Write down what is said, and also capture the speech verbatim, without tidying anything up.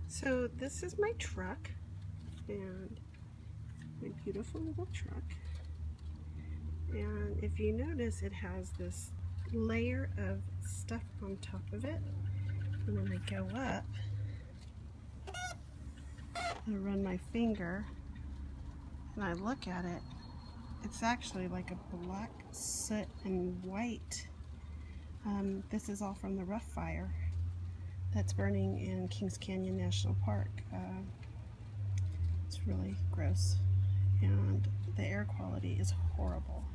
So this is my truck, and my beautiful little truck. And if you notice, it has this layer of stuff on top of it. And when I go up, I run my finger and I look at it, it's actually like a black soot and white. Um, this is all from the rough fire that's burning in Kings Canyon National Park. Uh, it's really gross, and the air quality is horrible.